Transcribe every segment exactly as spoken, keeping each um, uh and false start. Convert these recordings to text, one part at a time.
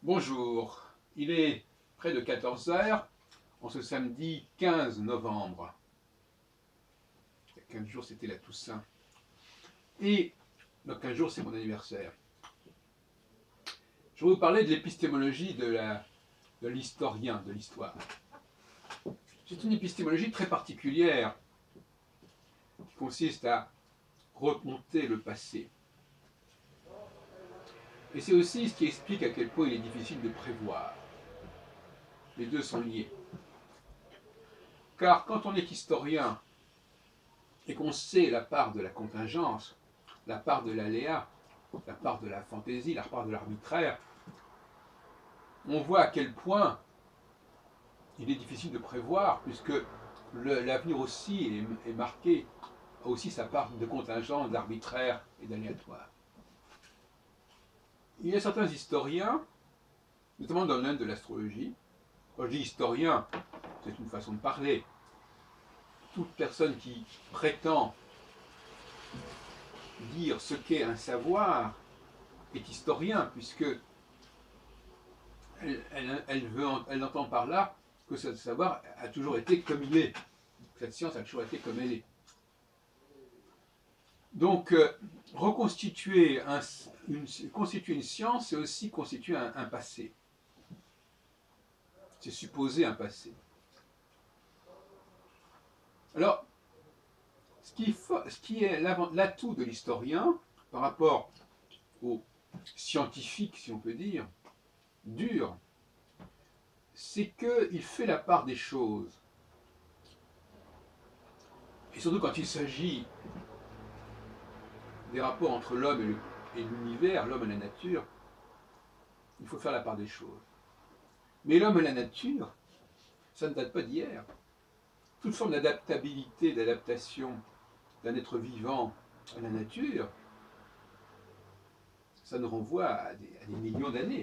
Bonjour, il est près de quatorze heures, en ce samedi quinze novembre. Il y a quinze jours, c'était la Toussaint. Et dans quinze jours, c'est mon anniversaire. Je vais vous parler de l'épistémologie de la, de l'historien, de l'histoire. C'est une épistémologie très particulière qui consiste à remonter le passé. Et c'est aussi ce qui explique à quel point il est difficile de prévoir. Les deux sont liés. Car quand on est historien et qu'on sait la part de la contingence, la part de l'aléa, la part de la fantaisie, la part de l'arbitraire, on voit à quel point il est difficile de prévoir, puisque l'avenir aussi est, est marqué, a aussi sa part de contingence, d'arbitraire et d'aléatoire. Il y a certains historiens, notamment dans le domaine de l'astrologie. Quand je dis historien, c'est une façon de parler. Toute personne qui prétend dire ce qu'est un savoir est historien, puisque elle, elle, elle, veut, elle entend par là que ce savoir a toujours été comme il est. Cette science a toujours été comme elle est. Donc, euh, reconstituer un, une, constituer une science, c'est aussi constituer un, un passé. C'est supposer un passé. Alors, ce qui, faut, ce qui est l'atout de l'historien par rapport aux scientifiques, si on peut dire, dur, c'est qu'il fait la part des choses. Et surtout quand il s'agit des rapports entre l'homme et l'univers, l'homme et la nature, il faut faire la part des choses. Mais l'homme et la nature, ça ne date pas d'hier. Toute forme d'adaptabilité, d'adaptation d'un être vivant à la nature, ça nous renvoie à des, à des millions d'années.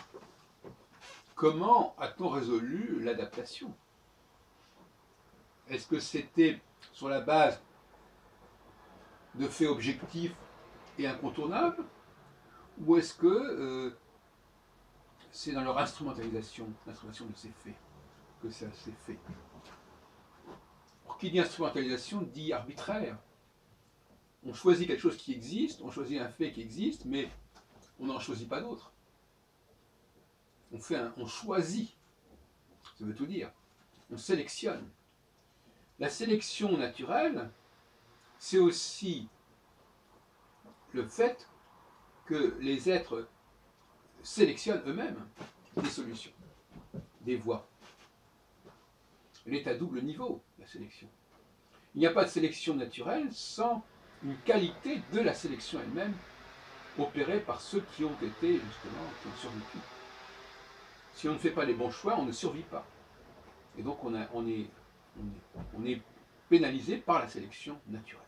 Comment a-t-on résolu l'adaptation? Est-ce que c'était sur la base de faits objectifs et incontournables, ou est-ce que euh, c'est dans leur instrumentalisation, l'instrumentalisation de ces faits, que ça s'est fait? Pour qui dit instrumentalisation dit arbitraire. On choisit quelque chose qui existe, on choisit un fait qui existe, mais on n'en choisit pas d'autre. On, fait un, on choisit, ça veut tout dire. On sélectionne. La sélection naturelle, c'est aussi le fait que les êtres sélectionnent eux-mêmes des solutions, des voies. Elle est à double niveau, la sélection. Il n'y a pas de sélection naturelle sans une qualité de la sélection elle-même opérée par ceux qui ont été, justement, qui ont survécu. Si on ne fait pas les bons choix, on ne survit pas. Et donc on, a, on, est, on, est, on est pénalisé par la sélection naturelle.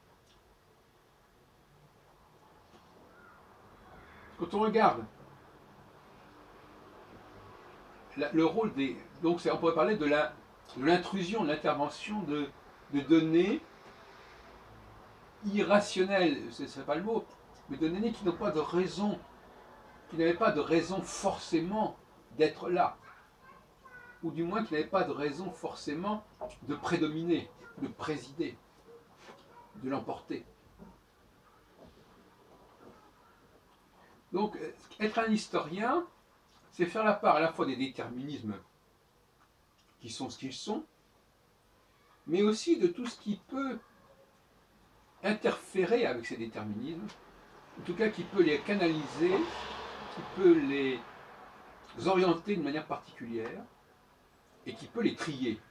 Quand on regarde la, le rôle des... Donc on pourrait parler de l'intrusion, de l'intervention de, de données irrationnelles, ce n'est pas le mot, mais de données qui n'ont pas de raison, qui n'avaient pas de raison forcément d'être là, ou du moins qui n'avaient pas de raison forcément de prédominer, de présider, de l'emporter. Donc, être un historien, c'est faire la part à la fois des déterminismes qui sont ce qu'ils sont, mais aussi de tout ce qui peut interférer avec ces déterminismes, en tout cas qui peut les canaliser, qui peut les orienter d'une manière particulière, et qui peut les trier.